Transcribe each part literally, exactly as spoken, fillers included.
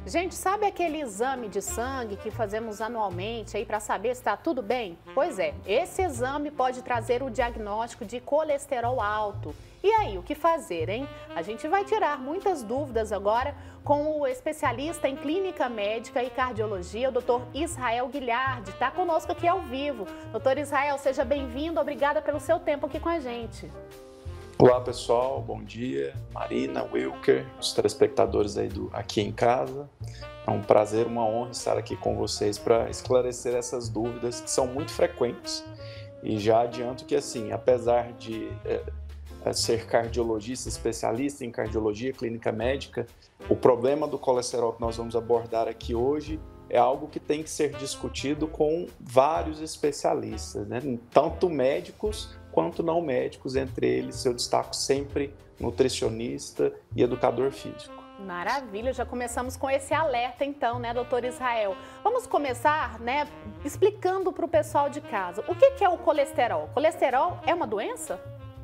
Gente, sabe aquele exame de sangue que fazemos anualmente aí para saber se está tudo bem? Pois é, esse exame pode trazer o diagnóstico de colesterol alto. E aí, o que fazer, hein? A gente vai tirar muitas dúvidas agora com o especialista em clínica médica e cardiologia, o doutor Israel Guilhardi. Está conosco aqui ao vivo. doutor Israel, seja bem-vindo. Obrigada pelo seu tempo aqui com a gente. Olá pessoal, bom dia, Marina, Wilker, os telespectadores aí do Aqui em Casa. É um prazer, uma honra estar aqui com vocês para esclarecer essas dúvidas que são muito frequentes. E já adianto que assim, apesar de é, ser cardiologista, especialista em cardiologia, clínica médica, o problema do colesterol que nós vamos abordar aqui hoje é algo que tem que ser discutido com vários especialistas, né? Tanto médicos quanto não médicos, entre eles eu destaco sempre nutricionista e educador físico. Maravilha, já começamos com esse alerta então, né, doutor Israel? Vamos começar, né, explicando para o pessoal de casa. O que que é o colesterol? Colesterol é uma doença?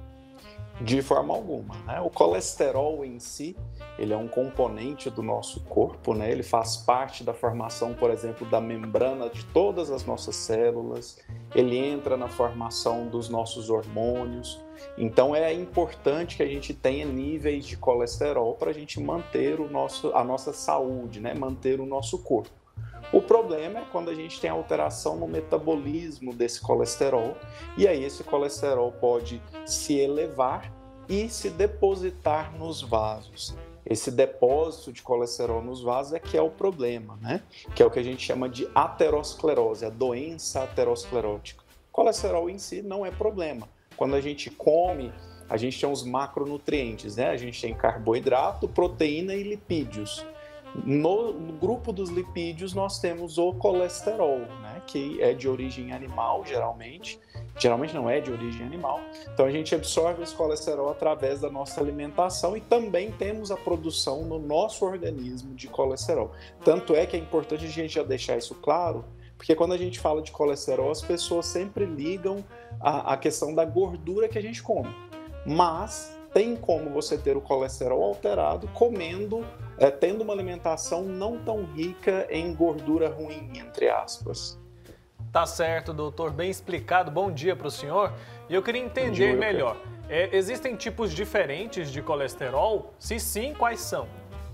De forma alguma, né? O colesterol em si, ele é um componente do nosso corpo, né? Ele faz parte da formação, por exemplo, da membrana de todas as nossas células, ele entra na formação dos nossos hormônios. Então é importante que a gente tenha níveis de colesterol para a gente manter o nosso, a nossa saúde, né? Manter o nosso corpo. O problema é quando a gente tem alteração no metabolismo desse colesterol, e aí esse colesterol pode se elevar e se depositar nos vasos. Esse depósito de colesterol nos vasos é que é o problema, né? Que é o que a gente chama de aterosclerose, a doença aterosclerótica. O colesterol em si não é problema. Quando a gente come, a gente tem os macronutrientes, né? A gente tem carboidrato, proteína e lipídios. No, no grupo dos lipídios nós temos o colesterol, né, que é de origem animal, geralmente. Geralmente não é de origem animal. Então a gente absorve esse colesterol através da nossa alimentação e também temos a produção no nosso organismo de colesterol. Tanto é que é importante a gente já deixar isso claro, porque quando a gente fala de colesterol, as pessoas sempre ligam a, a questão da gordura que a gente come. Mas tem como você ter o colesterol alterado comendo, é, tendo uma alimentação não tão rica em gordura ruim, entre aspas. Tá certo, doutor, bem explicado. Bom dia para o senhor. E eu queria entender melhor. É, existem tipos diferentes de colesterol? Se sim, quais são?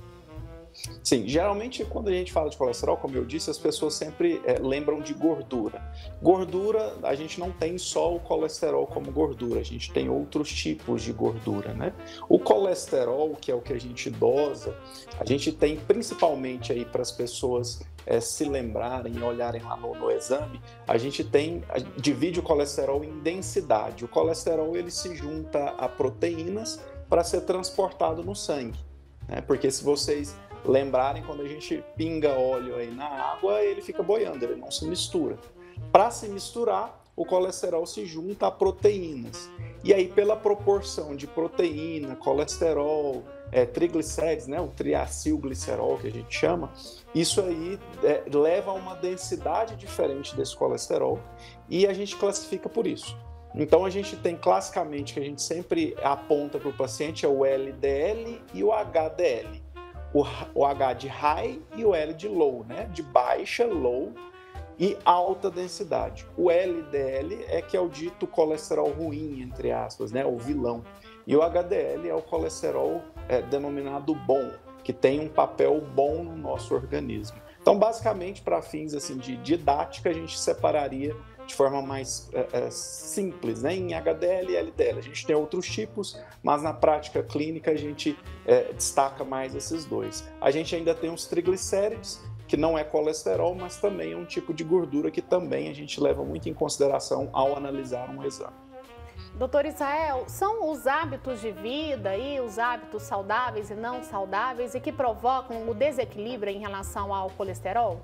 Sim, geralmente quando a gente fala de colesterol, como eu disse, as pessoas sempre é, lembram de gordura. Gordura, a gente não tem só o colesterol como gordura, a gente tem outros tipos de gordura, né? O colesterol, que é o que a gente dosa, a gente tem principalmente aí para as pessoas é, se lembrarem e olharem lá no, no exame, a gente tem, a, divide o colesterol em densidade. O colesterol ele se junta a proteínas para ser transportado no sangue, né? Porque se vocês lembrarem, quando a gente pinga óleo aí na água, ele fica boiando, ele não se mistura. Para se misturar, o colesterol se junta a proteínas. E aí, pela proporção de proteína, colesterol, é, triglicérides, né, o triacilglicerol que a gente chama, isso aí é, leva a uma densidade diferente desse colesterol e a gente classifica por isso. Então, a gente tem classicamente, que a gente sempre aponta para o paciente, é o L D L e o H D L. O H de high e o L de low, né? De baixa, low e alta densidade. O L D L é que é o dito colesterol ruim, entre aspas, né? O vilão. E o H D L é o colesterol é, denominado bom, que tem um papel bom no nosso organismo. Então, basicamente, para fins assim, de didática, a gente separaria de forma mais é, é, simples, né? Em H D L e L D L. A gente tem outros tipos, mas na prática clínica a gente é, destaca mais esses dois. A gente ainda tem os triglicérides, que não é colesterol, mas também é um tipo de gordura que também a gente leva muito em consideração ao analisar um exame. doutor Israel, são os hábitos de vida e os hábitos saudáveis e não saudáveis e que provocam o desequilíbrio em relação ao colesterol?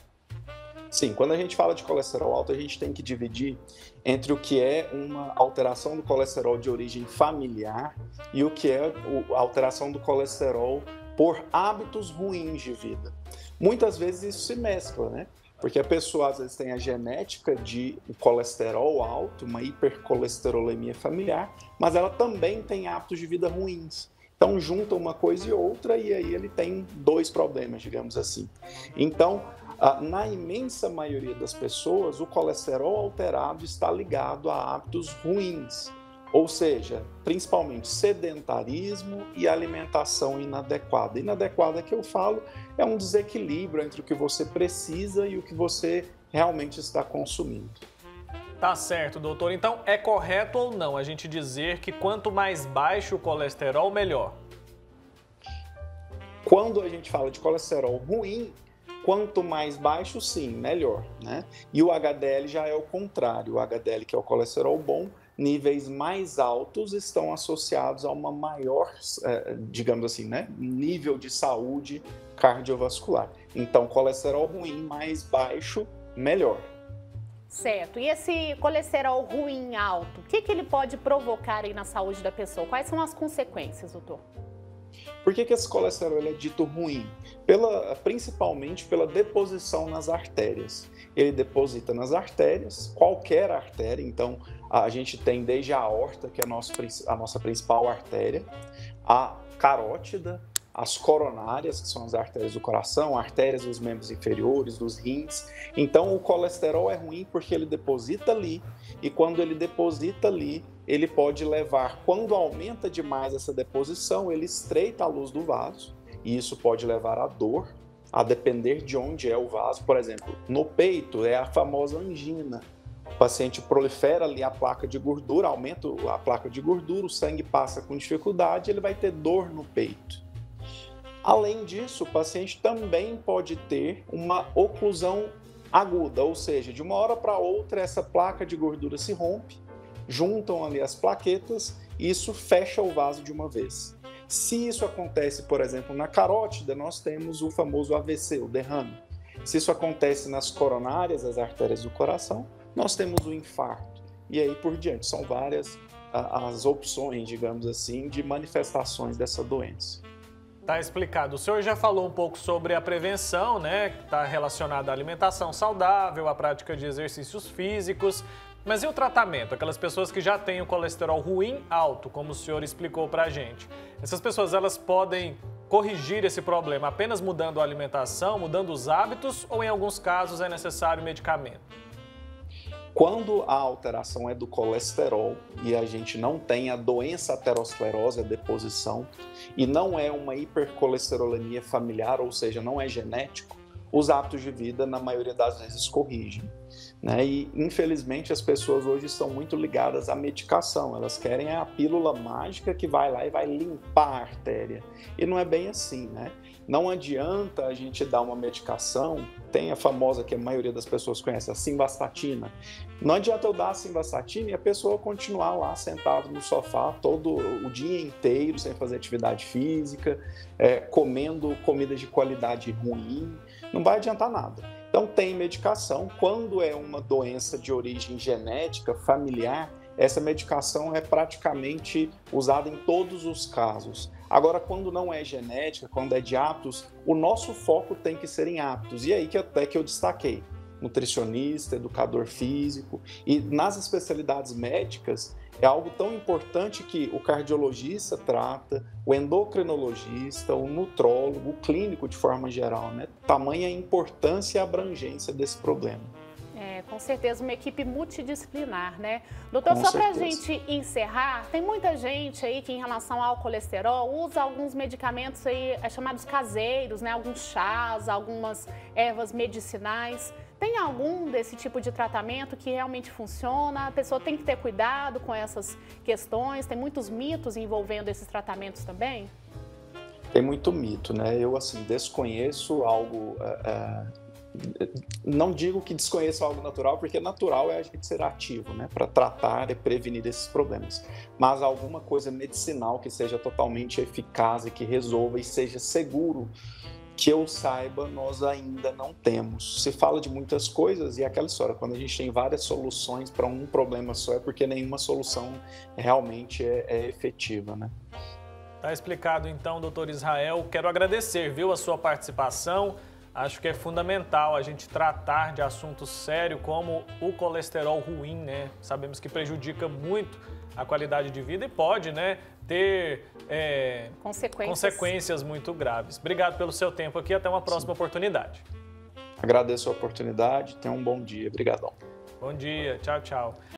Sim, quando a gente fala de colesterol alto, a gente tem que dividir entre o que é uma alteração do colesterol de origem familiar e o que é a alteração do colesterol por hábitos ruins de vida. Muitas vezes isso se mescla, né? Porque a pessoa às vezes tem a genética de colesterol alto, uma hipercolesterolemia familiar, mas ela também tem hábitos de vida ruins. Então, junta uma coisa e outra e aí ele tem dois problemas, digamos assim. Então, na imensa maioria das pessoas, o colesterol alterado está ligado a hábitos ruins, ou seja, principalmente sedentarismo e alimentação inadequada. Inadequada que eu falo é um desequilíbrio entre o que você precisa e o que você realmente está consumindo. Tá certo, doutor. Então, é correto ou não a gente dizer que quanto mais baixo o colesterol, melhor? Quando a gente fala de colesterol ruim, quanto mais baixo, sim, melhor, né? E o H D L já é o contrário. O H D L, que é o colesterol bom, níveis mais altos estão associados a uma maior, digamos assim, né, nível de saúde cardiovascular. Então, colesterol ruim mais baixo, melhor. Certo. E esse colesterol ruim alto, o que, que ele pode provocar aí na saúde da pessoa? Quais são as consequências, doutor? Por que, que esse colesterol ele é dito ruim? Pela, principalmente pela deposição nas artérias. Ele deposita nas artérias, qualquer artéria, então a gente tem desde a aorta, que é a nossa, a nossa principal artéria, a carótida, as coronárias, que são as artérias do coração, artérias dos membros inferiores, dos rins. Então, o colesterol é ruim porque ele deposita ali, e quando ele deposita ali, ele pode levar, quando aumenta demais essa deposição, ele estreita a luz do vaso, e isso pode levar à dor, a depender de onde é o vaso. Por exemplo, no peito é a famosa angina. O paciente prolifera ali a placa de gordura, aumenta a placa de gordura, o sangue passa com dificuldade, ele vai ter dor no peito. Além disso, o paciente também pode ter uma oclusão aguda, ou seja, de uma hora para outra essa placa de gordura se rompe, juntam ali as plaquetas e isso fecha o vaso de uma vez. Se isso acontece, por exemplo, na carótida, nós temos o famoso A V C, o derrame. Se isso acontece nas coronárias, as artérias do coração, nós temos o infarto. E aí por diante, são várias as opções, digamos assim, de manifestações dessa doença. Tá explicado. O senhor já falou um pouco sobre a prevenção, né, que está relacionada à alimentação saudável, à prática de exercícios físicos, mas e o tratamento? Aquelas pessoas que já têm o colesterol ruim alto, como o senhor explicou pra gente. Essas pessoas, elas podem corrigir esse problema apenas mudando a alimentação, mudando os hábitos, ou em alguns casos é necessário medicamento? Quando a alteração é do colesterol e a gente não tem a doença aterosclerose, a deposição, e não é uma hipercolesterolemia familiar, ou seja, não é genético, os hábitos de vida, na maioria das vezes, corrigem. Né? E, infelizmente, as pessoas hoje estão muito ligadas à medicação. Elas querem a pílula mágica que vai lá e vai limpar a artéria. E não é bem assim, né? Não adianta a gente dar uma medicação, tem a famosa que a maioria das pessoas conhece, a simvastatina. Não adianta eu dar a simvastatina e a pessoa continuar lá sentado no sofá todo o dia inteiro, sem fazer atividade física, é, comendo comida de qualidade ruim, não vai adiantar nada. Então tem medicação. Quando é uma doença de origem genética, familiar, essa medicação é praticamente usada em todos os casos. Agora, quando não é genética, quando é de hábitos, o nosso foco tem que ser em hábitos. E aí que até que eu destaquei, nutricionista, educador físico. E nas especialidades médicas, é algo tão importante que o cardiologista trata, o endocrinologista, o nutrólogo, o clínico de forma geral, né? Tamanha a importância e a abrangência desse problema. É, com certeza, uma equipe multidisciplinar, né? Doutor, Com só para a certeza. gente encerrar, tem muita gente aí que em relação ao colesterol usa alguns medicamentos aí é, chamados caseiros, né? Alguns chás, algumas ervas medicinais. Tem algum desse tipo de tratamento que realmente funciona? A pessoa tem que ter cuidado com essas questões? Tem muitos mitos envolvendo esses tratamentos também? Tem muito mito, né? Eu, assim, desconheço algo... É, é... Não digo que desconheço algo natural, porque natural é a gente ser ativo, né, para tratar e prevenir esses problemas. Mas alguma coisa medicinal que seja totalmente eficaz e que resolva e seja seguro, que eu saiba, nós ainda não temos. Se fala de muitas coisas e é aquela história, quando a gente tem várias soluções para um problema só, é porque nenhuma solução realmente é, é efetiva, né? Tá explicado então, doutor Israel. Quero agradecer, viu, a sua participação. acho que é fundamental a gente tratar de assuntos sérios como o colesterol ruim, né? Sabemos que prejudica muito a qualidade de vida e pode, né, ter é, consequências. consequências muito graves. Obrigado pelo seu tempo aqui, até uma próxima Sim. oportunidade. Agradeço a oportunidade, tenha um bom dia. Obrigadão. Bom dia, tchau, tchau.